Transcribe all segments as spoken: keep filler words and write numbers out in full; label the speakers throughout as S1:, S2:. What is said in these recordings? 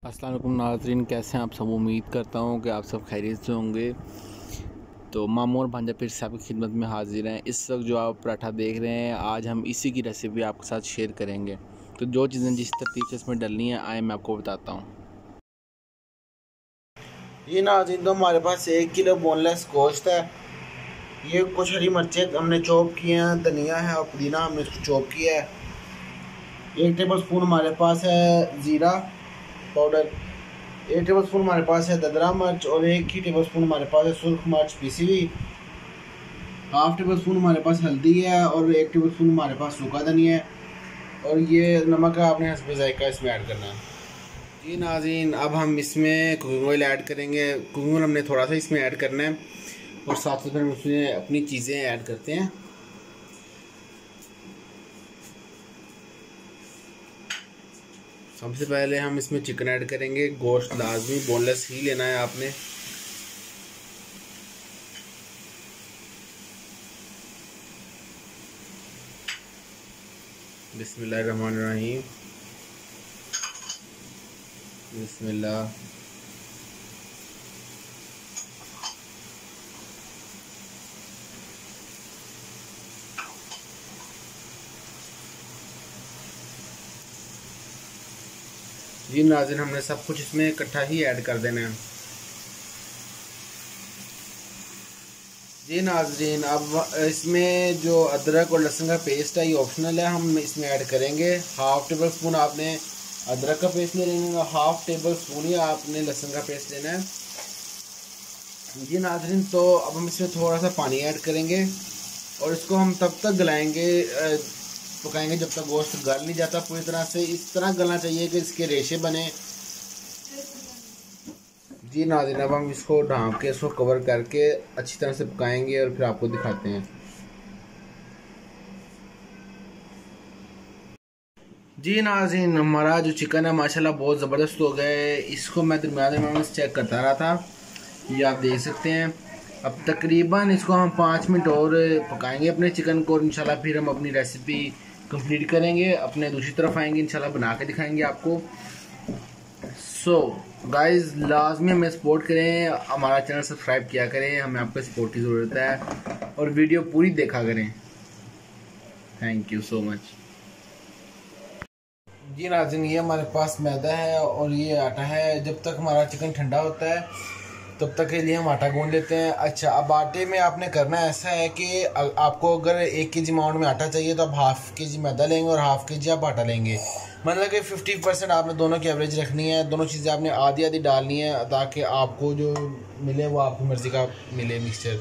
S1: अस्सलाम वालेकुम नाज़रीन, कैसे हैं आप सब। उम्मीद करता हूं कि आप सब खैरियत से होंगे। तो मामू और भांजा फिर से आपकी खिदमत में हाजिर हैं। इस वक्त जो आप पराठा देख रहे हैं, आज हम इसी की रेसिपी आपके साथ शेयर करेंगे। तो जो चीज़ें जिस तरतीब से इसमें डलनी है, आए मैं आपको बताता हूँ।
S2: ये नाज़रीन, तो हमारे पास एक किलो बोनलेस गोश्त है। ये कुछ हरी मिर्चें हमने चॉप किए हैं, धनिया है और पुदीना हमने इसको चॉप किया है। एक टेबल स्पून हमारे पास है ज़ीरा पाउडर, एक टेबल स्पून हमारे पास है ददरा मिर्च और एक ही टेबल स्पून हमारे पास है सुर्ख मिर्च पीसी हुई। हाफ टेबल स्पून हमारे पास हल्दी है और एक टेबल स्पून हमारे पास सूखा धनिया है और ये नमक है, आपने हस्बे जायका इसमें ऐड करना है। जी नाज़रीन, अब हम इसमें कुकिंग ऑयल ऐड करेंगे। कुकिंग ऑयल हमने थोड़ा सा इसमें ऐड करना है और साथ साथ हम इसमें अपनी चीज़ें ऐड करते हैं। सबसे पहले हम इसमें चिकन ऐड करेंगे। गोश्त लाजमी बोनलेस ही लेना है आपने। बिस्मिल्लाहिर्रहमानिर्रहीम। बिस्मिल्लाह। जी नाज़रीन, हमने सब कुछ इसमें इकट्ठा ही ऐड कर देना है। जी नाज़रीन, अब इसमें जो अदरक और लहसुन का पेस्ट है ये ऑप्शनल है, हम इसमें ऐड करेंगे। हाफ टेबल स्पून आपने अदरक का पेस्ट ले लेना है, हाफ टेबल स्पून ही आपने लहसुन का पेस्ट लेना है। जी नाज़रीन, तो अब हम इसमें थोड़ा सा पानी ऐड करेंगे और इसको हम तब तक गलाएंगे पकाएंगे जब तक गोश्त गल नहीं जाता पूरी तरह से। इस तरह गलना चाहिए कि इसके रेशे बने। जी नाज़रीन, अब हम इसको ढाँप के इसको कवर करके अच्छी तरह से पकाएंगे और फिर आपको दिखाते हैं। जी नाज़रीन, हमारा जो चिकन है माशाल्लाह बहुत ज़बरदस्त हो गया है। इसको मैं दरमियान में चेक करता रहा था, ये आप देख सकते हैं। अब तकरीबन इसको हम पाँच मिनट और पकाएंगे अपने चिकन को। इंशाल्लाह फिर हम अपनी रेसिपी कंप्लीट करेंगे, अपने दूसरी तरफ आएंगे, इंशाल्लाह बना के दिखाएंगे आपको। सो गाइस, लाजमी हमें सपोर्ट करें, हमारा चैनल सब्सक्राइब किया करें, हमें आपके सपोर्ट की ज़रूरत है और वीडियो पूरी देखा करें। Thank you so much. जी नाज़रीन, ये हमारे पास मैदा है और ये आटा है। जब तक हमारा चिकन ठंडा होता है तब तक के लिए हम आटा गूंद लेते हैं। अच्छा, अब आटे में आपने करना ऐसा है कि आपको अगर एक के जी अमाउंट में आटा चाहिए तो आप हाफ़ के जी मैदा लेंगे और हाफ़ के जी आप आटा लेंगे। मतलब कि फिफ्टी परसेंट आपने दोनों की एवरेज रखनी है। दोनों चीज़ें आपने आधी आधी डालनी है ताकि आपको जो मिले वो आपकी मर्ज़ी का मिले मिक्सचर।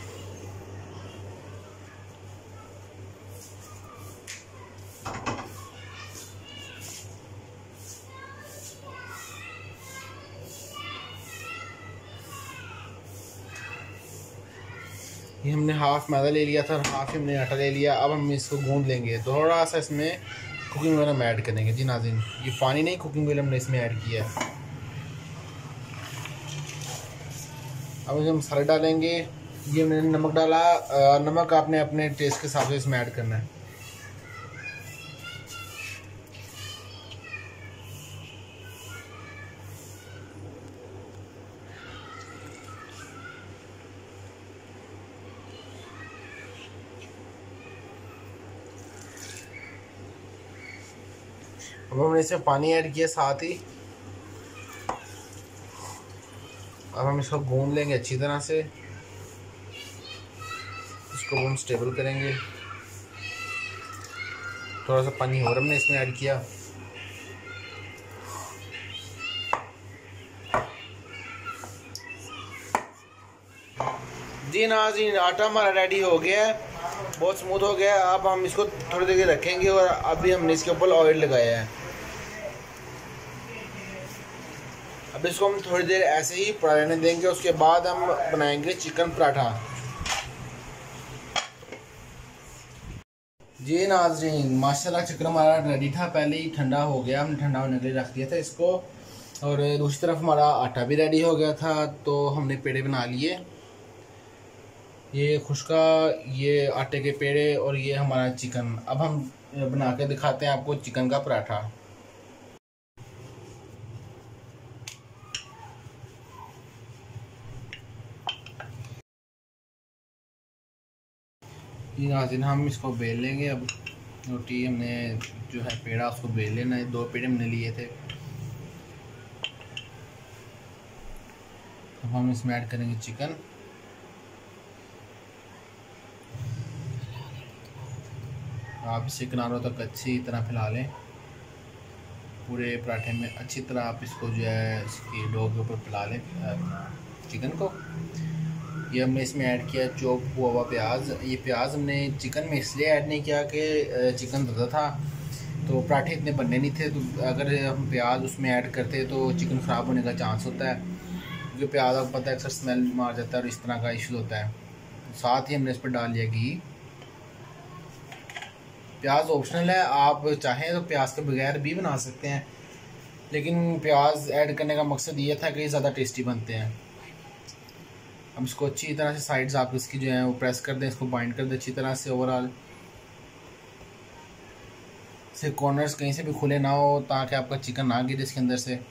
S2: ये हमने हाफ़ मैदा ले लिया था और हाफ़ हमने आटा ले लिया। अब हम इसको गूंद लेंगे। थोड़ा सा इसमें कुकिंग ऑयल हम ऐड करेंगे। जी नाज़रीन, ये पानी नहीं, कुकिंग ऑयल हमने इसमें ऐड किया है। अब इसमें मसाले डालेंगे। ये मैंने नमक डाला। नमक आपने अपने टेस्ट के हिसाब से इसमें ऐड करना है। अब हमने इसमें पानी ऐड किया साथ ही। अब हम इसको गूंद लेंगे अच्छी तरह से, इसको हम स्टेबल करेंगे। थोड़ा सा पानी और हमने इसमें ऐड किया। जी नाज़रीन, आटा हमारा रेडी हो गया है, बहुत स्मूथ हो गया है। अब हम इसको थोड़ी देर रखेंगे और अभी हमने इसके ऊपर ऑयल लगाया है। अब इसको हम थोड़ी देर ऐसे ही पड़ा रहने देंगे। उसके बाद हम बनाएंगे चिकन पराठा। जी नाज़रीन, माशाल्लाह चिकन हमारा रेडी था, पहले ही ठंडा हो गया, हमने ठंडा होने के लिए रख दिया था इसको। और दूसरी तरफ हमारा आटा भी रेडी हो गया था, तो हमने पेड़े बना लिए। ये खुशका, ये आटे के पेड़े और ये हमारा चिकन। अब हम बना के दिखाते हैं आपको चिकन का पराठा।
S1: ये नाज़रीन हम इसको बेल लेंगे। अब रोटी हमने जो है पेड़ा उसको बेल लेना है। दो पेड़े हमने लिए थे। अब हम इसमें ऐड करेंगे चिकन। आप इसे किनारों तक अच्छी तरह फैला लें। पूरे पराठे में अच्छी तरह आप इसको जो है इसकी डो के ऊपर फैला लें चिकन को। ये हमने इसमें ऐड किया चॉप हुआ हुआ प्याज। ये प्याज हमने चिकन में इसलिए ऐड नहीं किया कि चिकन ज़्यादा था तो पराठे इतने बनने नहीं थे। तो अगर हम प्याज उसमें ऐड करते तो चिकन ख़राब होने का चांस होता है, क्योंकि प्याज आपको पता है अक्सर स्मेल मार जाता है और इस तरह का इशू होता है। साथ ही हमने इस पर डाल लिया घी। प्याज ऑप्शनल है, आप चाहें तो प्याज के बगैर भी बना सकते हैं, लेकिन प्याज ऐड करने का मकसद ये था कि ये ज़्यादा टेस्टी बनते हैं। अब इसको अच्छी तरह से साइड्स आप इसकी जो है वो प्रेस कर दें, इसको बाइंड कर दें अच्छी तरह से ओवरऑल। से कॉर्नर्स कहीं से भी खुले ना हो ताकि आपका चिकन ना गिरे इसके अंदर से।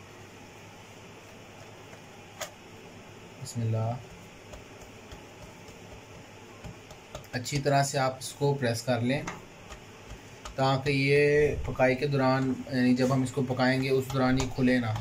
S1: बिस्मिल्लाह। अच्छी तरह से आप इसको प्रेस कर लें ताकि ये पकाई के दौरान यानी जब हम इसको पकाएंगे उस दौरान ये खुले ना।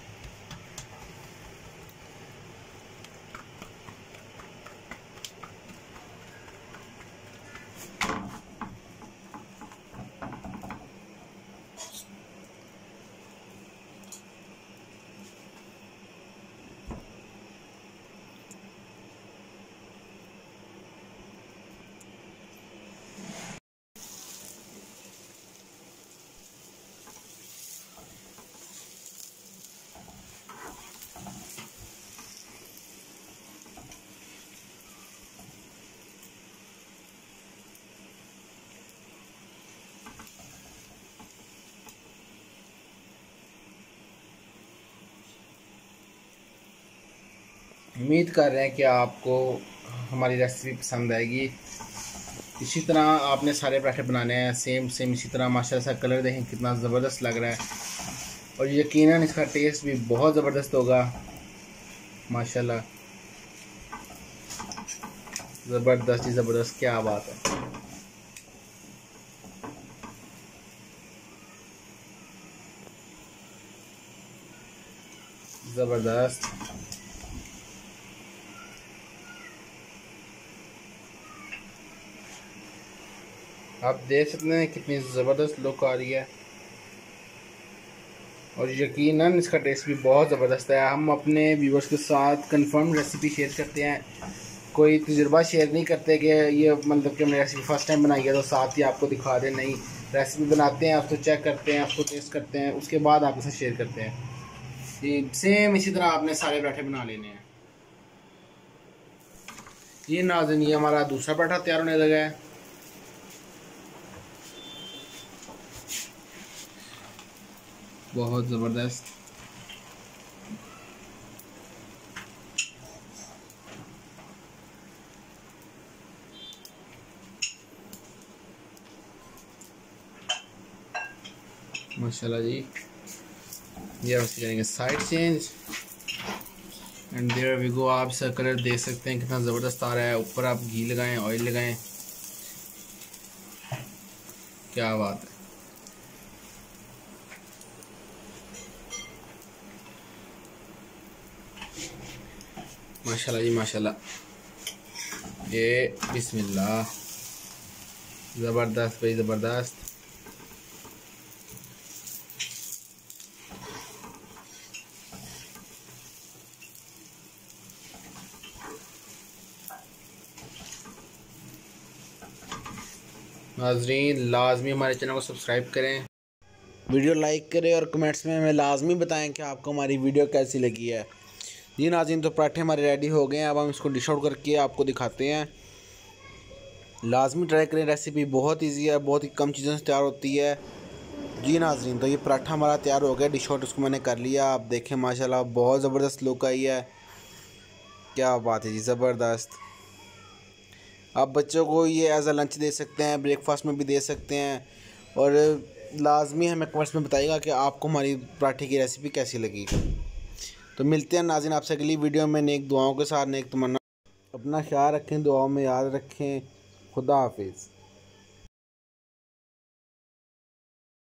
S1: उम्मीद कर रहे हैं कि आपको हमारी रेसिपी पसंद आएगी। इसी तरह आपने सारे पराठे बनाने हैं सेम सेम इसी तरह। माशाल्लाह सा कलर देखें कितना ज़बरदस्त लग रहा है और यकीनन इसका टेस्ट भी बहुत ज़बरदस्त होगा। माशाल्लाह ज़बरदस्त ही ज़बरदस्त, क्या बात है। ज़बरदस्त। आप देख सकते हैं कितनी ज़बरदस्त लुक आ रही है और यकीनन इसका टेस्ट भी बहुत ज़बरदस्त है। हम अपने व्यूअर्स के साथ कंफर्म रेसिपी शेयर करते हैं, कोई तजुर्बा शेयर नहीं करते कि ये मतलब कि हमने रेसिपी फ़र्स्ट टाइम बनाई है तो साथ ही आपको दिखा दें। नहीं, रेसिपी बनाते हैं, उसको चेक करते हैं, उसको टेस्ट करते हैं, उसके बाद आपके साथ शेयर करते हैं। ये सेम इसी तरह आपने सारे पराठे बना लेने हैं। ये नाज़रीन ये हमारा दूसरा पराठा तैयार होने लगा है। बहुत ज़बरदस्त। माशाल्लाह जी। ये अब करेंगे side change and there we go. आप इसका कलर देख सकते हैं कितना ज़बरदस्त आ रहा है। ऊपर आप घी लगाएं, ऑयल लगाएं, क्या बात है। माशाल्लाह जी माशाल्लाह। ये बिस्मिल्लाह, ज़बरदस्त भाई ज़बरदस्त। नाज़रीन लाजमी हमारे चैनल को सब्सक्राइब करें,
S2: वीडियो लाइक करें और कमेंट्स में हमें लाजमी बताएं कि आपको हमारी वीडियो कैसी लगी है। जी नाज़रीन तो पराठे हमारे रेडी हो गए हैं। अब हम इसको डिश आउट करके आपको दिखाते हैं। लाजमी ट्राई करें, रेसिपी बहुत इजी है, बहुत ही कम चीज़ों से तैयार होती है। जी नाज़रीन तो ये पराठा हमारा तैयार हो गया, डिश आउट उसको मैंने कर लिया। आप देखें माशाल्लाह बहुत ज़बरदस्त लुक आई है, क्या बात है जी, ज़बरदस्त। आप बच्चों को ये एज अ लंच दे सकते हैं, ब्रेकफास्ट में भी दे सकते हैं। और लाजमी हमें कमेंट्स में बताइएगा कि आपको हमारी पराठे की रेसिपी कैसी लगी। तो मिलते हैं नाज़रीन आपसे अगली वीडियो में नेक दुआओं के साथ, नेक तमन्ना। अपना ख्याल रखें, दुआओं में याद रखें। खुदा हाफिज़।